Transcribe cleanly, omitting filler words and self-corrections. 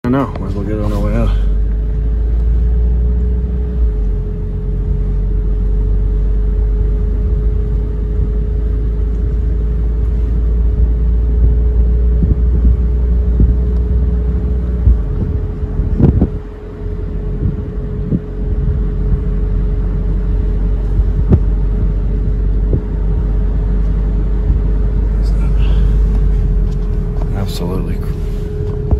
I know, might as well get it on our way out. Absolutely